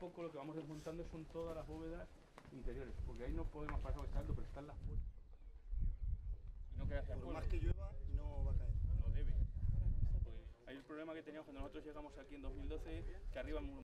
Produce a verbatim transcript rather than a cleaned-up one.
poco lo que vamos desmontando son todas las bóvedas interiores, porque ahí no podemos pasar que está alto, pero están las puertas. Y no queda hacia Por pueblo. más que llueva, no va a caer. No debe. Pues hay el problema que teníamos cuando nosotros llegamos aquí en dos mil doce, que arriba